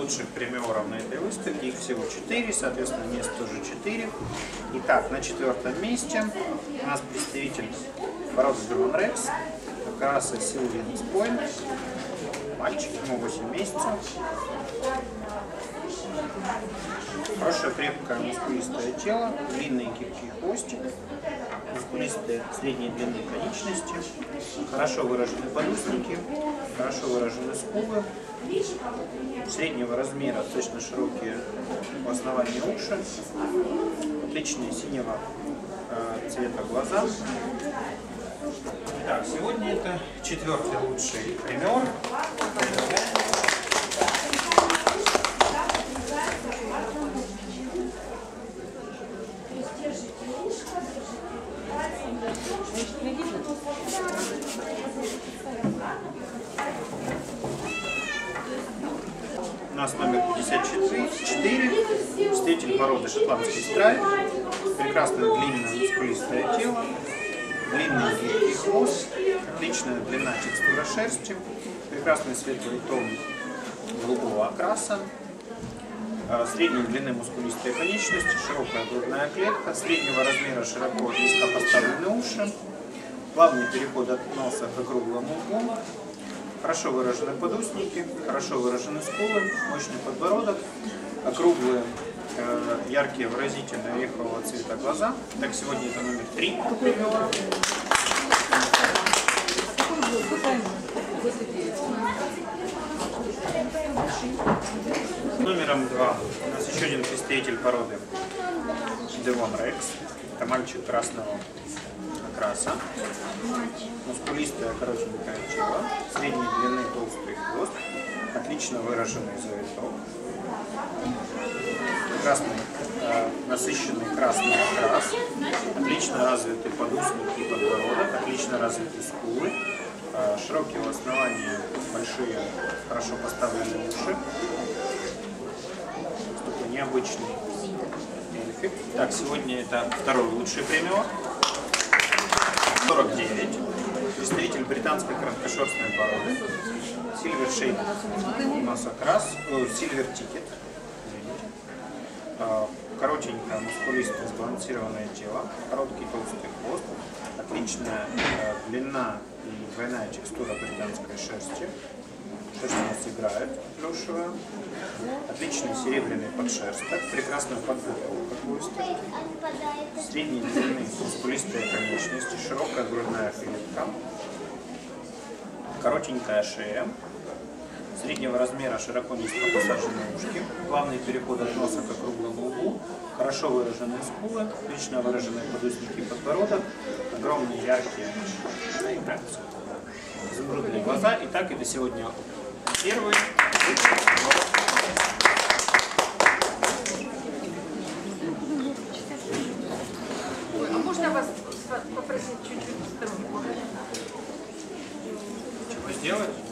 лучших премиоров на этой выставке. Их всего 4, соответственно, мест тоже 4. Итак, на 4-м месте у нас представитель породы German Rex, раса Sylvian's Point. Мальчик, ему 8 месяцев. Хорошее, крепкое, мускулистое тело, длинный гибкий хвостик, мускулистые средней длины конечности, хорошо выражены подусники, хорошо выражены скулы, среднего размера, достаточно широкие у основания уши, отличные синего цвета глаза. Итак, сегодня это 4-й лучший премиор. У нас номер 54, представитель породы шотландский страйп, прекрасное длинное мускулистое тело, длинный гибкий хвост, отличная длина, текстура шерсти, прекрасный светлый тон голубого окраса, средней длины мускулистые конечности, широкая грудная клетка, среднего размера широко низко поставленные уши, плавный переход от носа к округлому лбу, хорошо выражены подусники, хорошо выражены скулы, мощный подбородок, округлые, яркие, выразительные орехового цвета глаза. Так, сегодня это номер 3 премиора. Номером 2 у нас еще один представитель породы Devon Rex. Это мальчик красного окраса, мускулистое коротенькое тело, средней длины толстый хвост, отлично выраженный завиток, прекрасный насыщенный красный окрас, отлично развитый подусник и подбородок, отлично развитые скулы, широкие у основания, большие, хорошо поставленные уши, такой необычный эльфик. Так, сегодня это 2-й лучший премиор. 49. Представитель британской короткошерстной породы. Silver Shade носокрас, Silver Ticket. Коротенькое, мускулистое, сбалансированное тело, короткий толстый хвост, отличная длина и двойная текстура британской шерсти. Шерсть у нас играет плюшевая. Отличный серебряный подшерсток, прекрасная подготовка хвостика, средней длины мускулистые конечности, широкая грудная клетка, коротенькая шея, среднего размера широко низко посаженные ушки, плавный переход от носа к округлому лбу, хорошо выраженные скулы, отлично выраженные подусники и подбородок, огромные яркие изумрудные глаза. Итак, это сегодня 1-й. А можно вас попросить чуть-чуть в сторону? Чего сделать?